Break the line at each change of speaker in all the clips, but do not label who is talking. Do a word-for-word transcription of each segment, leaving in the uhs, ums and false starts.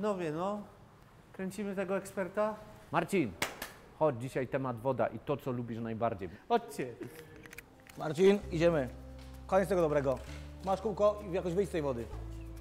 Panowie, no, kręcimy tego eksperta?
Marcin, chodź, dzisiaj temat woda i to, co lubisz najbardziej.
Chodźcie.
Marcin, idziemy. Koniec tego dobrego. Masz kółko i jakoś wyjść z tej wody.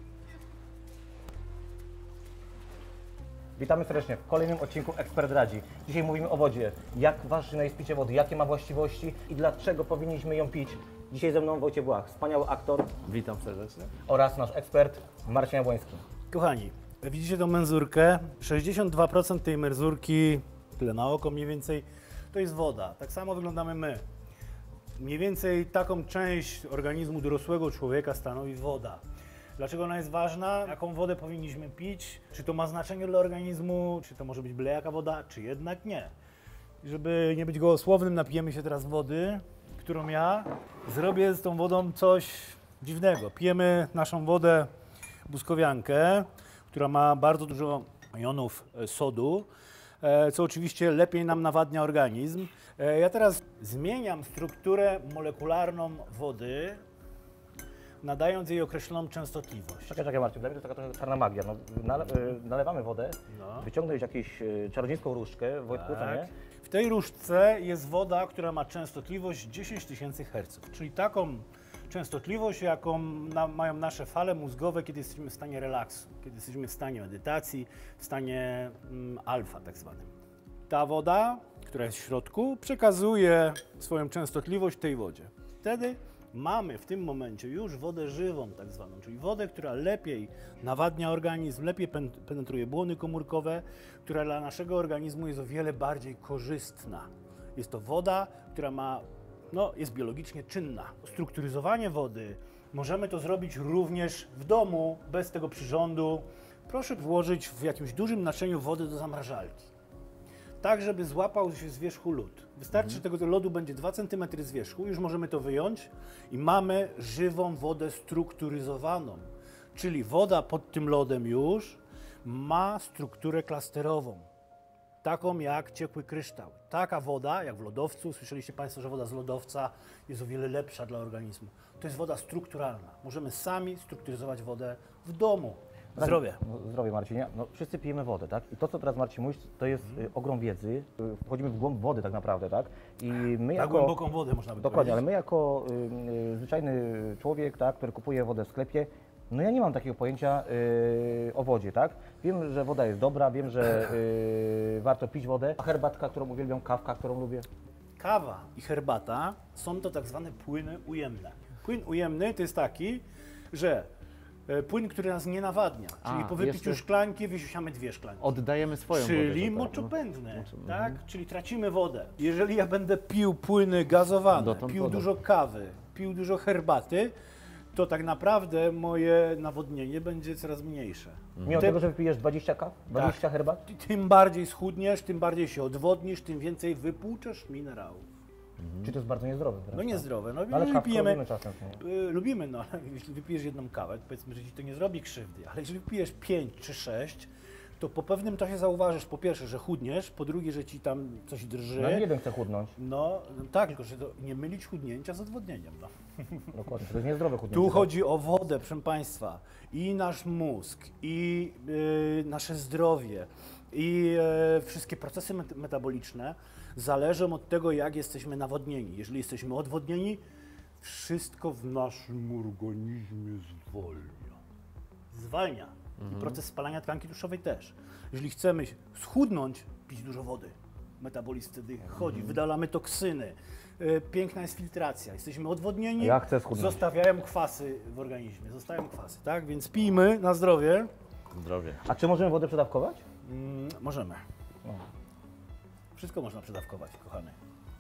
Witamy serdecznie w kolejnym odcinku Ekspert Radzi. Dzisiaj mówimy o wodzie. Jak ważne jest picie wody, jakie ma właściwości i dlaczego powinniśmy ją pić. Dzisiaj ze mną Wojciech Błach, wspaniały aktor.
Witam serdecznie.
Oraz nasz ekspert Marcin Jabłoński.
Kochani, widzicie tą menzurkę? sześćdziesiąt dwa procent tej menzurki, tyle na oko mniej więcej, to jest woda. Tak samo wyglądamy my. Mniej więcej taką część organizmu dorosłego człowieka stanowi woda. Dlaczego ona jest ważna? Jaką wodę powinniśmy pić? Czy to ma znaczenie dla organizmu? Czy to może być byle jaka woda? Czy jednak nie? Żeby nie być gołosłownym, napijemy się teraz wody, którą ja zrobię z tą wodą coś dziwnego. Pijemy naszą wodę buskowiankę, która ma bardzo dużo jonów sodu, co oczywiście lepiej nam nawadnia organizm. Ja teraz zmieniam strukturę molekularną wody, nadając jej określoną częstotliwość.
Czekaj, czekaj Marcin, dla mnie to taka trochę czarna magia. No, nale, nalewamy wodę,
No.
wyciągnąć jakąś czarodziejską różdżkę, Wojtku, to nie?
W tej różdżce jest woda, która ma częstotliwość dziesięć tysięcy herców, czyli taką częstotliwość, jaką na, mają nasze fale mózgowe, kiedy jesteśmy w stanie relaksu, kiedy jesteśmy w stanie medytacji, w stanie mm, alfa tak zwanym. Ta woda, która jest w środku, przekazuje swoją częstotliwość tej wodzie. Wtedy mamy w tym momencie już wodę żywą tak zwaną, czyli wodę, która lepiej nawadnia organizm, lepiej penetruje błony komórkowe, która dla naszego organizmu jest o wiele bardziej korzystna. Jest to woda, która ma, no, jest biologicznie czynna. Strukturyzowanie wody możemy to zrobić również w domu, bez tego przyrządu. Proszę włożyć w jakimś dużym naczyniu wody do zamrażalki, tak żeby złapał się z wierzchu lód. Wystarczy, że tego lodu będzie dwa centymetry z wierzchu, już możemy to wyjąć i mamy żywą wodę strukturyzowaną. Czyli woda pod tym lodem już ma strukturę klasterową, taką jak ciepły kryształ. Taka woda, jak w lodowcu, słyszeliście Państwo, że woda z lodowca jest o wiele lepsza dla organizmu. To jest woda strukturalna. Możemy sami strukturyzować wodę w domu. Zdrowie.
No, zdrowie Marcinie. No, wszyscy pijemy wodę, tak? I to, co teraz Marcin mówisz, to jest y, ogrom wiedzy. Y, wchodzimy w głąb wody tak naprawdę, tak? I my
Na
jako...
głęboką wodę można by
Dokładnie, ale
powiedzieć.
my jako y, y, zwyczajny człowiek, tak, który kupuje wodę w sklepie, no ja nie mam takiego pojęcia y, o wodzie, tak? Wiem, że woda jest dobra, wiem, że y, warto pić wodę. A herbatka, którą uwielbiam, kawka, którą lubię.
Kawa i herbata są to tak zwane płyny ujemne. Płyn ujemny to jest taki, że e, płyn, który nas nie nawadnia, czyli
A,
po wypiciu
jeszcze-
szklanki wysiamy dwie szklanki.
Oddajemy swoją wodę.
Czyli
że tak, no.
moczopędny,
Moczo-
tak? Czyli tracimy wodę. Jeżeli ja będę pił płyny gazowane,
Dotąd
pił
wodą.
dużo kawy, pił dużo herbaty, to tak naprawdę moje nawodnienie będzie coraz mniejsze.
Mimo
Te-
tego, że wypijesz dwadzieścia kaw, dwadzieścia herbat,
Tym bardziej schudniesz, tym bardziej się odwodnisz, tym więcej wypłuczesz minerałów.
czy to jest bardzo niezdrowe? wręcz,
No
tak?
niezdrowe. No,
Ale
jeżeli
kawkę
pijemy,
lubimy czasem. nie?
y, lubimy, no ale jeśli wypijesz jedną kawę, to powiedzmy, że ci to nie zrobi krzywdy, ale jeżeli wypijesz pięć czy sześć, to po pewnym czasie zauważysz po pierwsze, że chudniesz, po drugie, że ci tam coś drży.
No nie jeden chce chudnąć.
No, no tak, tylko że to nie mylić chudnięcia z odwodnieniem. No.
Dokładnie, to jest niezdrowe chudnięcie.
Tu
tak?
chodzi o wodę, proszę Państwa, i nasz mózg, i y, nasze zdrowie, i y, wszystkie procesy met metaboliczne zależą od tego, jak jesteśmy nawodnieni. Jeżeli jesteśmy odwodnieni, wszystko w naszym organizmie zwalnia. Zwalnia. I proces spalania tkanki tłuszczowej też. Jeżeli chcemy schudnąć, pić dużo wody. Metabolizm wtedy chodzi, wydalamy toksyny. Y, Piękna jest filtracja. Jesteśmy odwodnieni,
Ja chcę schudnąć.
zostawiają kwasy w organizmie. Zostają kwasy, tak? Więc pijmy na zdrowie.
Zdrowie.
A czy możemy wodę przedawkować?
Mm, możemy.
No.
Wszystko można przedawkować, kochany.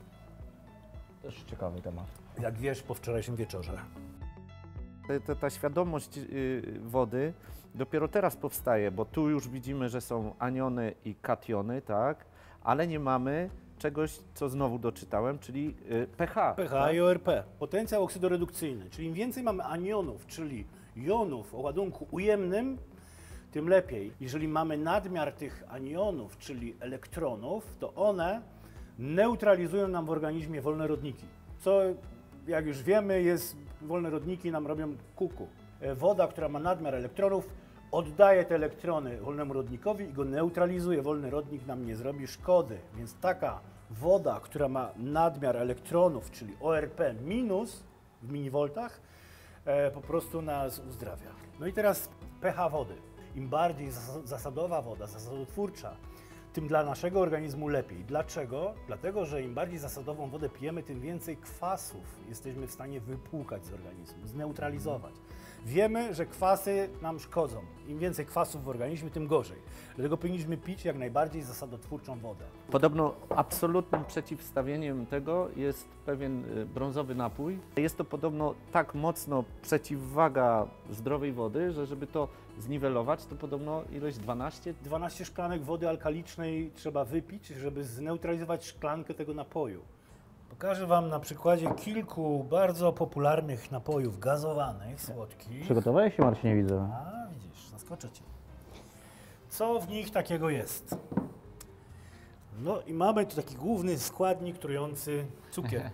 Też ciekawy temat.
Jak wiesz, po wczorajszym wieczorze.
Ta, ta, ta świadomość y, wody dopiero teraz powstaje, bo tu już widzimy, że są aniony i kationy, tak? Ale nie mamy czegoś, co znowu doczytałem, czyli y, pH.
pH
tak?
i O R P. Potencjał oksydoredukcyjny, czyli im więcej mamy anionów, czyli jonów o ładunku ujemnym, tym lepiej. Jeżeli mamy nadmiar tych anionów, czyli elektronów, to one neutralizują nam w organizmie wolne rodniki. Co, jak już wiemy, jest wolne rodniki nam robią kuku. Woda, która ma nadmiar elektronów, oddaje te elektrony wolnemu rodnikowi i go neutralizuje. Wolny rodnik nam nie zrobi szkody, więc taka woda, która ma nadmiar elektronów, czyli O R P minus w minivoltach, e, po prostu nas uzdrawia. No i teraz pH wody. Im bardziej zas- zasadowa woda, zasadotwórcza, tym dla naszego organizmu lepiej. Dlaczego? Dlatego, że im bardziej zasadową wodę pijemy, tym więcej kwasów jesteśmy w stanie wypłukać z organizmu, zneutralizować. Wiemy, że kwasy nam szkodzą. Im więcej kwasów w organizmie, tym gorzej. Dlatego powinniśmy pić jak najbardziej zasadotwórczą wodę.
Podobno absolutnym przeciwstawieniem tego jest pewien y, brązowy napój. Jest to podobno tak mocno przeciwwaga zdrowej wody, że żeby to zniwelować, to podobno ilość dwanaście.
dwanaście szklanek wody alkalicznej trzeba wypić, żeby zneutralizować szklankę tego napoju. Pokażę Wam na przykładzie kilku bardzo popularnych napojów gazowanych, słodkich.
Przygotowałeś się, Marcinie, widzę.
A, widzisz, zaskoczę Cię. Co w nich takiego jest? No i mamy tu taki główny składnik trujący cukier.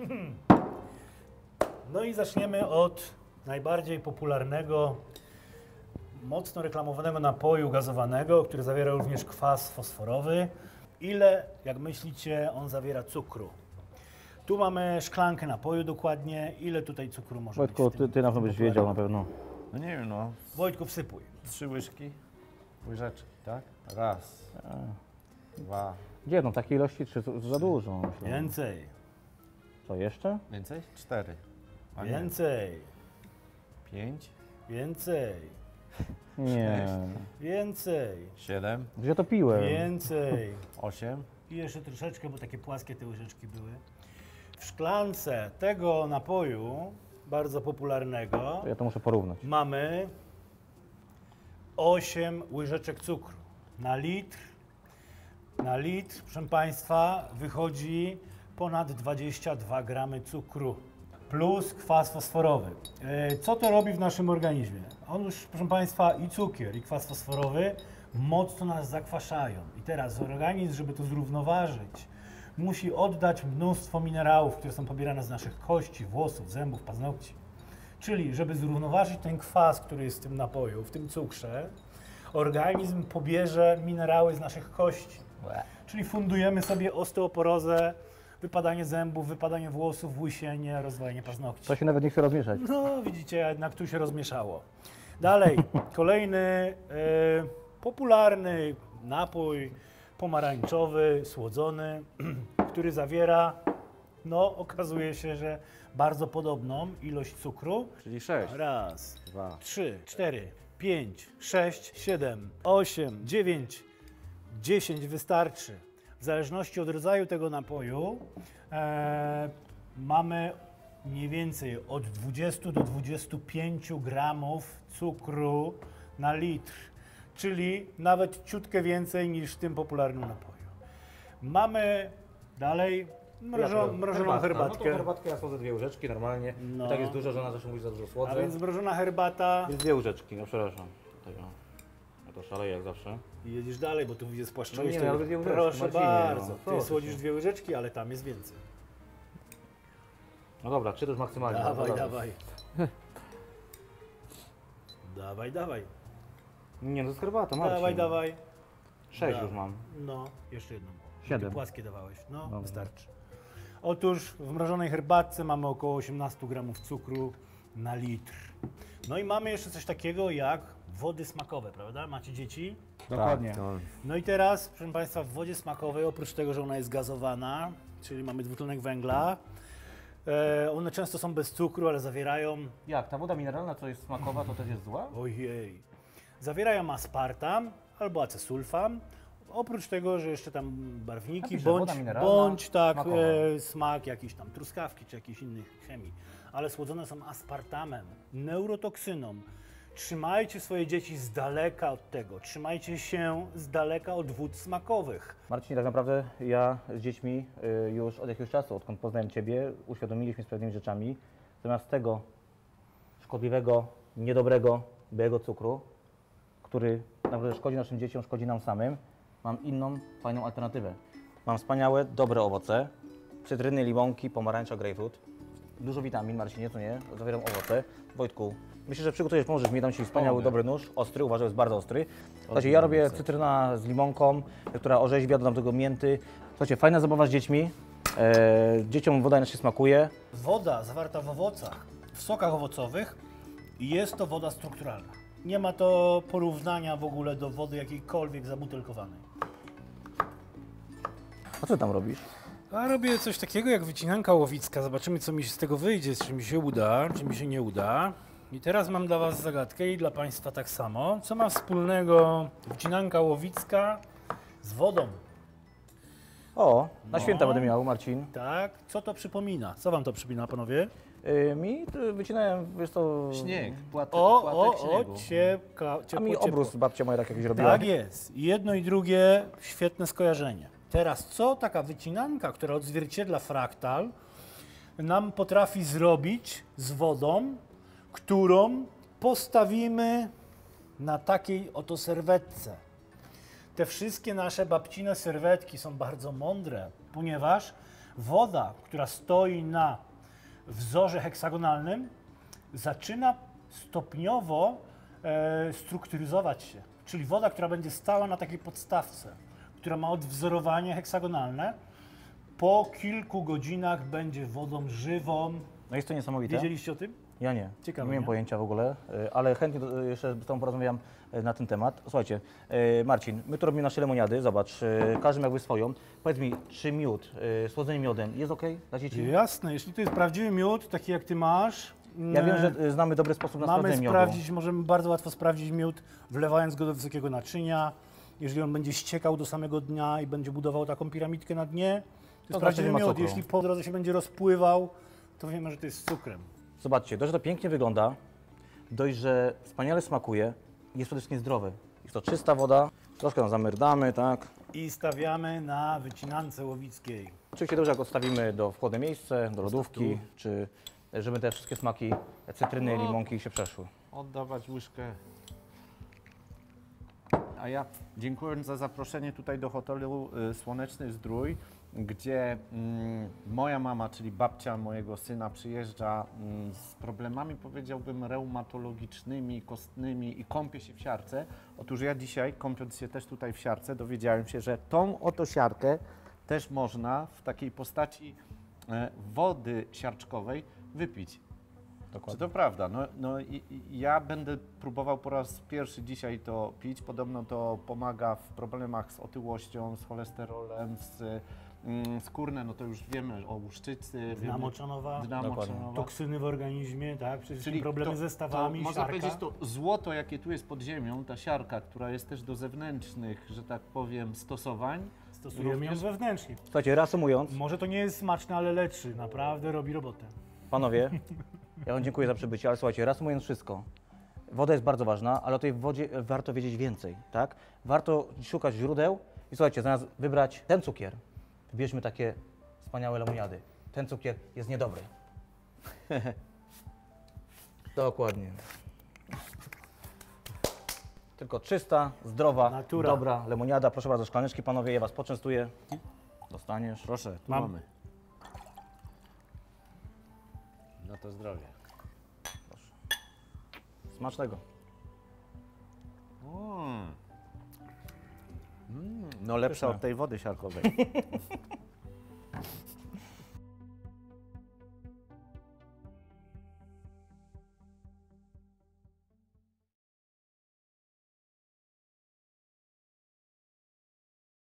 No i zaczniemy od najbardziej popularnego, mocno reklamowanego napoju gazowanego, który zawiera również kwas fosforowy. Ile, jak myślicie, on zawiera cukru? Tu mamy szklankę napoju dokładnie. Ile tutaj cukru może
Wojtku,
być w tym,
ty, ty na
w
pewno
tym
byś wiedział na
popularnym?
pewno.
No nie wiem, no,
Wojtku, wsypuj.
trzy łyżki, łyżeczki, tak? Raz, dwa,
Gdzie, no takiej ilości trzy to za dużo, myślę.
Więcej,
Co jeszcze?
więcej? Cztery. A nie,
więcej,
pięć,
więcej,
Nie.
więcej,
siedem,
Gdzie to piłem?
więcej.
osiem.
I jeszcze troszeczkę, bo takie płaskie te łyżeczki były. W szklance tego napoju, bardzo popularnego,
Ja to muszę porównać.
mamy osiem łyżeczek cukru. Na litr, na litr, proszę Państwa, wychodzi ponad dwadzieścia dwa gramy cukru plus kwas fosforowy. E, Co to robi w naszym organizmie? Otóż, proszę Państwa, i cukier, i kwas fosforowy mocno nas zakwaszają. I teraz organizm, żeby to zrównoważyć, musi oddać mnóstwo minerałów, które są pobierane z naszych kości, włosów, zębów, paznokci. Czyli, żeby zrównoważyć ten kwas, który jest w tym napoju, w tym cukrze, organizm pobierze minerały z naszych kości. Czyli fundujemy sobie osteoporozę, wypadanie zębów, wypadanie włosów, łysienie, rozwalenie paznokci.
To się nawet nie chce rozmieszać.
No, widzicie, jednak tu się rozmieszało. Dalej, kolejny e, popularny napój pomarańczowy, słodzony, który zawiera, no, okazuje się, że bardzo podobną ilość cukru.
Czyli sześć,
Raz,
dwa,
trzy, cztery, pięć, sześć, siedem, osiem, dziewięć, dziesięć wystarczy. W zależności od rodzaju tego napoju e, mamy mniej więcej od dwudziestu do dwudziestu pięciu gramów cukru na litr, czyli nawet ciutkę więcej niż w tym popularnym napoju. Mamy dalej mrożo, mrożoną herbatkę.
No to herbatkę ja słodzę dwie łyżeczki normalnie.
No.
I tak jest dużo, że ona zawsze mówi, że za dużo
A
słodzę.
więc mrożona herbata.
Jest dwie łyżeczki, no przepraszam. Tutaj, o. Ja to szaleję jak zawsze.
I jedziesz dalej, bo tu widzę spłaszczyłeś.
No nie,
to-
ja lubię dwie łyżeczki,
Proszę
Marcinie,
bardzo.
no,
Ty
proszę
słodzisz
cię.
dwie łyżeczki, ale tam jest więcej.
No dobra, trzy to już maksymalnie.
Dawaj,
no,
dawaj. Dawaj, dawaj.
Nie, no to jest herbata, Marcin.
Dawaj, dawaj.
Sześć
Da-
już mam.
No, jeszcze jedną.
Siedem.
Ty płaskie dawałeś. No,
Dobra.
wystarczy. Otóż w mrożonej herbatce mamy około osiemnaście gramów cukru na litr. No i mamy jeszcze coś takiego jak wody smakowe, prawda? Macie dzieci?
Dokładnie.
Tak, to
No i teraz, proszę Państwa, w wodzie smakowej, oprócz tego, że ona jest gazowana, czyli mamy dwutlenek węgla, e, one często są bez cukru, ale zawierają,
Jak, ta woda mineralna, co jest smakowa, to też jest zła?
ojej, zawierają aspartam albo acesulfam. Oprócz tego, że jeszcze tam barwniki,
Napisze,
bądź,
woda mineralna,
bądź tak,
smakowa.
e, smak jakiś tam truskawki czy jakiejś innej chemii, ale słodzone są aspartamem, neurotoksyną. Trzymajcie swoje dzieci z daleka od tego, trzymajcie się z daleka od wód smakowych.
Marcin, tak naprawdę ja z dziećmi y, już od jakiegoś czasu, odkąd poznałem Ciebie, uświadomiliśmy z pewnymi rzeczami. Zamiast tego szkodliwego, niedobrego, białego cukru, który naprawdę szkodzi naszym dzieciom, szkodzi nam samym, mam inną, fajną alternatywę. Mam wspaniałe, dobre owoce, cytryny, limonki, pomarańcza, grapefruit. Dużo witamin, Marcinie, co nie? Zawieram owoce. Wojtku, Myślę, że przygotujesz, możesz mi dam Ci wspaniały,
Mogę.
dobry nóż, ostry, uważaj, jest bardzo ostry. Słuchajcie, ja robię cytryna z limonką, która orzeźwia, dodam do tego mięty. Słuchajcie, fajna zabawa z dziećmi, e, dzieciom woda inaczej smakuje.
Woda zawarta w owocach, w sokach owocowych, jest to woda strukturalna. Nie ma to porównania w ogóle do wody jakiejkolwiek zabutelkowanej.
A co ty tam robisz?
A robię coś takiego jak wycinanka łowicka. Zobaczymy, co mi się z tego wyjdzie, czy mi się uda, czy mi się nie uda. I teraz mam dla Was zagadkę i dla Państwa tak samo. Co ma wspólnego wycinanka łowicka z wodą?
O, na
No.
święta będę miał, Marcin.
Tak, co to przypomina? Co Wam to przypomina, panowie?
Y, mi y, wycinałem, wiesz to...
Śnieg, płat,
O,
płatek
o,
śniegu.
o, ciepka,
A
ciepło,
mi
ciepło.
obrus babcia moja tak jakiś robiła.
Tak jest. Jedno i drugie świetne skojarzenie. Teraz co taka wycinanka, która odzwierciedla fraktal, nam potrafi zrobić z wodą, którą postawimy na takiej oto serwetce. Te wszystkie nasze babcine serwetki są bardzo mądre, ponieważ woda, która stoi na wzorze heksagonalnym, zaczyna stopniowo e, strukturyzować się. Czyli woda, która będzie stała na takiej podstawce, która ma odwzorowanie heksagonalne, po kilku godzinach będzie wodą żywą.
No jest to niesamowite.
Wiedzieliście o tym?
Ja nie.
Ciekawe,
nie miałem
nie?
pojęcia w ogóle, y, ale chętnie do- jeszcze z Tobą porozmawiam y, na ten temat. Słuchajcie, y, Marcin, my tu robimy nasze lemoniady, zobacz, y, każdy jakby swoją. Powiedz mi, czy miód, y, słodzenie miodem jest ok dla dzieci?
Jasne, jeśli to jest prawdziwy miód, taki jak ty masz.
Ja wiem,
e,
że y, znamy dobry sposób na
Mamy
słodzenie miodu.
sprawdzić, możemy bardzo łatwo sprawdzić miód, wlewając go do wysokiego naczynia. Jeżeli on będzie ściekał do samego dnia i będzie budował taką piramidkę na dnie, to jest
znaczy,
prawdziwy
nie ma
miód.
cukru.
Jeśli po drodze się będzie rozpływał, to wiemy, że to jest z cukrem.
Zobaczcie, dość, że to pięknie wygląda, dość, że wspaniale smakuje, jest przede wszystkim zdrowy. Jest to czysta woda, troszkę ją zamerdamy, tak?
I stawiamy na wycinance łowickiej.
Oczywiście dobrze, jak odstawimy do wchłodne miejsce, do lodówki, czy żeby te wszystkie smaki cytryny,
No.
limonki się przeszły.
Oddawać łyżkę. A ja dziękuję za zaproszenie tutaj do hotelu y, Słoneczny Zdrój, gdzie mm, moja mama, czyli babcia mojego syna, przyjeżdża mm, z problemami, powiedziałbym, reumatologicznymi, kostnymi i kąpie się w siarce. Otóż ja dzisiaj, kąpiąc się też tutaj w siarce, dowiedziałem się, że tą oto siarkę też można w takiej postaci e, wody siarczkowej wypić. Czy to prawda? No, no i, i ja będę próbował po raz pierwszy dzisiaj to pić. Podobno to pomaga w problemach z otyłością, z cholesterolem, z mm, skórne, no to już wiemy o łuszczycy.
Dna
wiemy-
moczanowa,
dna
Dokładnie.
moczanowa.
toksyny w organizmie, tak? Przede wszystkim
Czyli
problemy
to-
ze
to
stawami,
można
siarka.
powiedzieć, to złoto, jakie tu jest pod ziemią, ta siarka, która jest też do zewnętrznych, że tak powiem, stosowań.
Stosujemy ją
również-
wewnętrznie.
Słuchajcie, reasumując,
Może to nie jest smaczne, ale leczy. Naprawdę robi robotę.
panowie, ja Wam dziękuję za przybycie, ale słuchajcie, reasumując wszystko, woda jest bardzo ważna, ale o tej wodzie warto wiedzieć więcej, tak? Warto szukać źródeł i słuchajcie, zamiast wybrać ten cukier, wybierzmy takie wspaniałe lemoniady. Ten cukier jest niedobry. Dokładnie. Tylko czysta, zdrowa,
Natura.
dobra lemoniada. Proszę bardzo, szklaneczki, panowie, ja Was poczęstuję. Dostaniesz.
Proszę, tu
Mam.
mamy. Na to zdrowie.
Smacznego.
Mm. Mm, no lepsza
Pyszne.
od tej wody siarkowej.